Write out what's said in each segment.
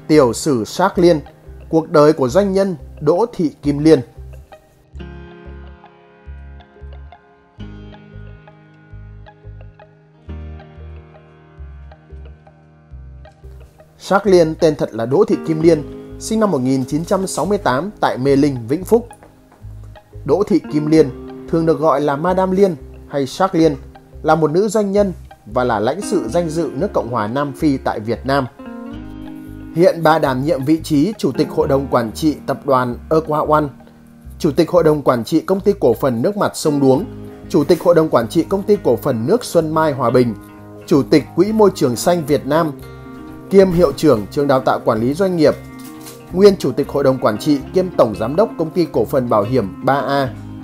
Tiểu sử Shark Liên, cuộc đời của doanh nhân Đỗ Thị Kim Liên. Shark Liên tên thật là Đỗ Thị Kim Liên, sinh năm 1968 tại Mê Linh, Vĩnh Phúc. Đỗ Thị Kim Liên, thường được gọi là Madame Liên hay Shark Liên, là một nữ doanh nhân và là lãnh sự danh dự nước Cộng hòa Nam Phi tại Việt Nam. Hiện bà đảm nhiệm vị trí Chủ tịch Hội đồng Quản trị Tập đoàn Aqua One, Chủ tịch Hội đồng Quản trị Công ty Cổ phần Nước mặt sông Đuống, Chủ tịch Hội đồng Quản trị Công ty Cổ phần Nước Xuân Mai Hòa Bình, Chủ tịch Quỹ Môi trường Xanh Việt Nam, kiêm Hiệu trưởng Trường Đào tạo Quản lý Doanh nghiệp, nguyên Chủ tịch Hội đồng Quản trị kiêm Tổng Giám đốc Công ty Cổ phần Bảo hiểm 3A.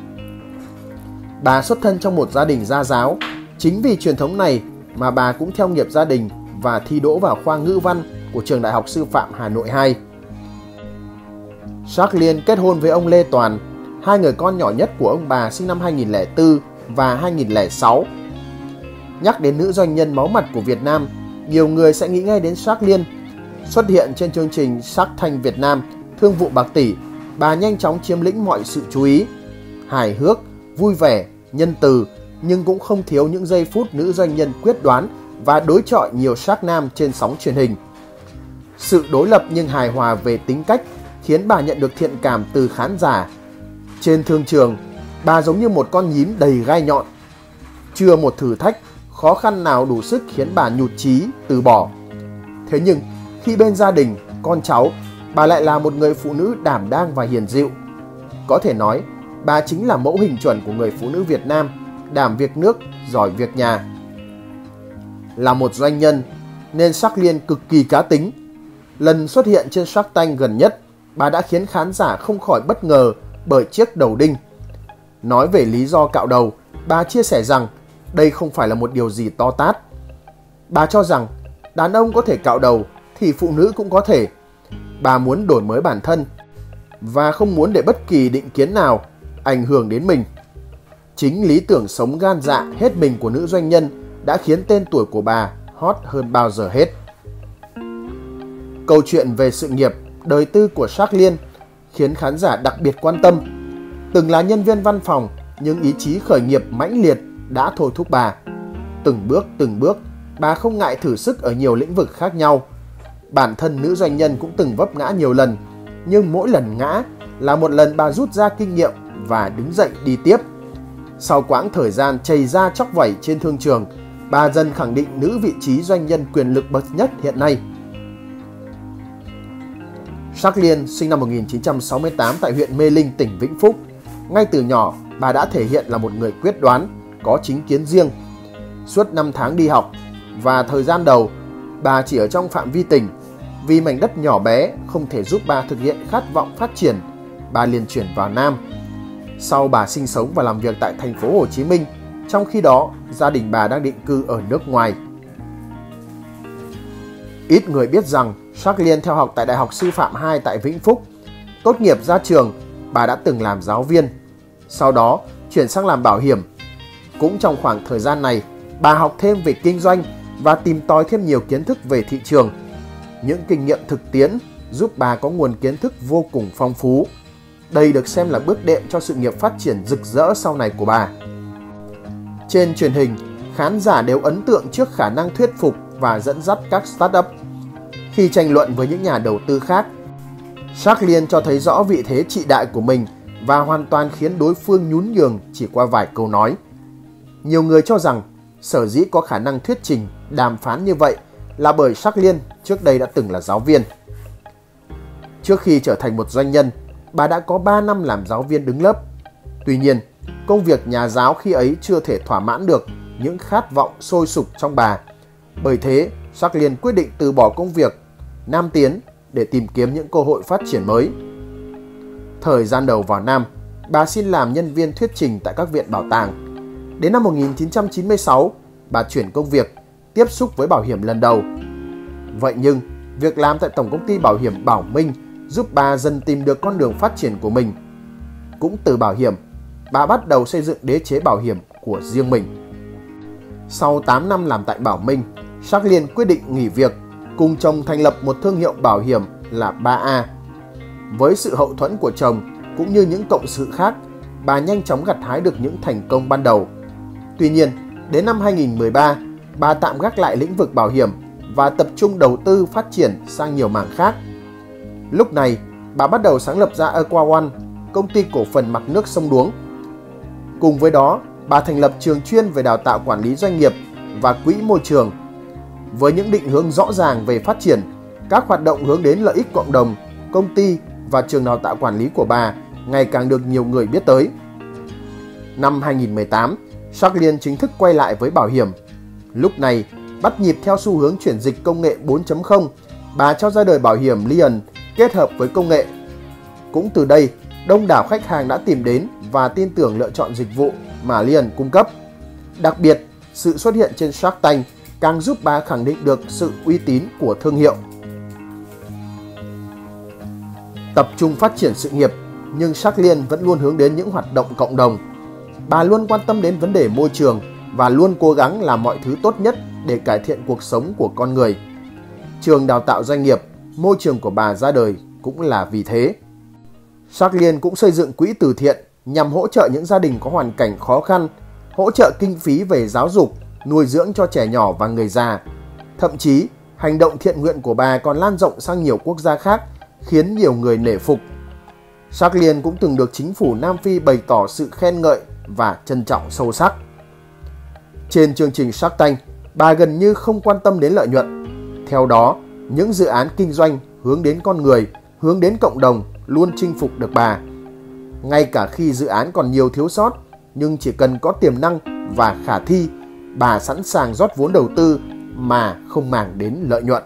Bà xuất thân trong một gia đình gia giáo. Chính vì truyền thống này mà bà cũng theo nghiệp gia đình và thi đỗ vào khoa ngữ văn của Trường Đại học Sư phạm Hà Nội 2. Shark Liên kết hôn với ông Lê Toàn, hai người con nhỏ nhất của ông bà sinh năm 2004 và 2006. Nhắc đến nữ doanh nhân máu mặt của Việt Nam, nhiều người sẽ nghĩ ngay đến Shark Liên. Xuất hiện trên chương trình Shark Tank Việt Nam, thương vụ bạc tỷ, bà nhanh chóng chiếm lĩnh mọi sự chú ý. Hài hước, vui vẻ, nhân từ, nhưng cũng không thiếu những giây phút nữ doanh nhân quyết đoán và đối chọi nhiều Shark nam trên sóng truyền hình. Sự đối lập nhưng hài hòa về tính cách khiến bà nhận được thiện cảm từ khán giả. Trên thương trường, bà giống như một con nhím đầy gai nhọn. Chưa một thử thách, khó khăn nào đủ sức khiến bà nhụt chí, từ bỏ. Thế nhưng, khi bên gia đình, con cháu, bà lại là một người phụ nữ đảm đang và hiền dịu. Có thể nói, bà chính là mẫu hình chuẩn của người phụ nữ Việt Nam, đảm việc nước, giỏi việc nhà. Là một doanh nhân, nên Shark Liên cực kỳ cá tính. Lần xuất hiện trên Shark Tank gần nhất, bà đã khiến khán giả không khỏi bất ngờ bởi chiếc đầu đinh. Nói về lý do cạo đầu, bà chia sẻ rằng đây không phải là một điều gì to tát. Bà cho rằng đàn ông có thể cạo đầu thì phụ nữ cũng có thể. Bà muốn đổi mới bản thân và không muốn để bất kỳ định kiến nào ảnh hưởng đến mình. Chính lý tưởng sống gan dạ hết mình của nữ doanh nhân đã khiến tên tuổi của bà hot hơn bao giờ hết. Câu chuyện về sự nghiệp, đời tư của Shark Liên khiến khán giả đặc biệt quan tâm. Từng là nhân viên văn phòng, nhưng ý chí khởi nghiệp mãnh liệt đã thôi thúc bà. Từng bước, bà không ngại thử sức ở nhiều lĩnh vực khác nhau. Bản thân nữ doanh nhân cũng từng vấp ngã nhiều lần, nhưng mỗi lần ngã là một lần bà rút ra kinh nghiệm và đứng dậy đi tiếp. Sau quãng thời gian chầy da chóc vẩy trên thương trường, bà dần khẳng định nữ vị trí doanh nhân quyền lực bậc nhất hiện nay. Shark Liên sinh năm 1968 tại huyện Mê Linh, tỉnh Vĩnh Phúc. Ngay từ nhỏ, bà đã thể hiện là một người quyết đoán, có chính kiến riêng. Suốt 5 tháng đi học và thời gian đầu, bà chỉ ở trong phạm vi tỉnh. Vì mảnh đất nhỏ bé không thể giúp bà thực hiện khát vọng phát triển, bà liền chuyển vào Nam. Sau bà sinh sống và làm việc tại thành phố Hồ Chí Minh, trong khi đó gia đình bà đang định cư ở nước ngoài. Ít người biết rằng Shark Liên theo học tại Đại học Sư phạm 2 tại Vĩnh Phúc. Tốt nghiệp ra trường, bà đã từng làm giáo viên. Sau đó chuyển sang làm bảo hiểm. Cũng trong khoảng thời gian này, bà học thêm về kinh doanh và tìm tòi thêm nhiều kiến thức về thị trường. Những kinh nghiệm thực tiễn giúp bà có nguồn kiến thức vô cùng phong phú. Đây được xem là bước đệm cho sự nghiệp phát triển rực rỡ sau này của bà. Trên truyền hình, khán giả đều ấn tượng trước khả năng thuyết phục và dẫn dắt các startup. Khi tranh luận với những nhà đầu tư khác, Shark Liên cho thấy rõ vị thế trị đại của mình và hoàn toàn khiến đối phương nhún nhường chỉ qua vài câu nói. Nhiều người cho rằng sở dĩ có khả năng thuyết trình, đàm phán như vậy là bởi Shark Liên trước đây đã từng là giáo viên. Trước khi trở thành một doanh nhân, bà đã có 3 năm làm giáo viên đứng lớp. Tuy nhiên, công việc nhà giáo khi ấy chưa thể thỏa mãn được những khát vọng sôi sục trong bà. Bởi thế, Shark Liên quyết định từ bỏ công việc Nam tiến để tìm kiếm những cơ hội phát triển mới. Thời gian đầu vào Nam, bà xin làm nhân viên thuyết trình tại các viện bảo tàng. Đến năm 1996, bà chuyển công việc, tiếp xúc với bảo hiểm lần đầu. Vậy nhưng, việc làm tại Tổng công ty Bảo hiểm Bảo Minh giúp bà dần tìm được con đường phát triển của mình. Cũng từ bảo hiểm, bà bắt đầu xây dựng đế chế bảo hiểm của riêng mình. Sau 8 năm làm tại Bảo Minh, Shark Liên quyết định nghỉ việc, cùng chồng thành lập một thương hiệu bảo hiểm là 3A. Với sự hậu thuẫn của chồng cũng như những cộng sự khác, bà nhanh chóng gặt hái được những thành công ban đầu. Tuy nhiên, đến năm 2013, bà tạm gác lại lĩnh vực bảo hiểm và tập trung đầu tư phát triển sang nhiều mảng khác. Lúc này, bà bắt đầu sáng lập ra Aqua One, công ty cổ phần mặt nước sông Đuống. Cùng với đó, bà thành lập trường chuyên về đào tạo quản lý doanh nghiệp và quỹ môi trường. Với những định hướng rõ ràng về phát triển, các hoạt động hướng đến lợi ích cộng đồng, công ty và trường đào tạo quản lý của bà ngày càng được nhiều người biết tới. Năm 2018, Jacqueline chính thức quay lại với bảo hiểm. Lúc này, bắt nhịp theo xu hướng chuyển dịch công nghệ 4.0, bà cho ra đời bảo hiểm Lion kết hợp với công nghệ. Cũng từ đây, đông đảo khách hàng đã tìm đến và tin tưởng lựa chọn dịch vụ mà Lion cung cấp. Đặc biệt, sự xuất hiện trên Shark Tank càng giúp bà khẳng định được sự uy tín của thương hiệu. Tập trung phát triển sự nghiệp, nhưng Jacqueline vẫn luôn hướng đến những hoạt động cộng đồng. Bà luôn quan tâm đến vấn đề môi trường và luôn cố gắng làm mọi thứ tốt nhất để cải thiện cuộc sống của con người. Trường đào tạo doanh nghiệp, môi trường của bà ra đời cũng là vì thế. Jacqueline cũng xây dựng quỹ từ thiện nhằm hỗ trợ những gia đình có hoàn cảnh khó khăn, hỗ trợ kinh phí về giáo dục, nuôi dưỡng cho trẻ nhỏ và người già. Thậm chí, hành động thiện nguyện của bà còn lan rộng sang nhiều quốc gia khác, khiến nhiều người nể phục. Jacqueline cũng từng được chính phủ Nam Phi bày tỏ sự khen ngợi và trân trọng sâu sắc. Trên chương trình Shark Tank, bà gần như không quan tâm đến lợi nhuận. Theo đó, những dự án kinh doanh hướng đến con người, hướng đến cộng đồng luôn chinh phục được bà. Ngay cả khi dự án còn nhiều thiếu sót, nhưng chỉ cần có tiềm năng và khả thi, bà sẵn sàng rót vốn đầu tư mà không màng đến lợi nhuận.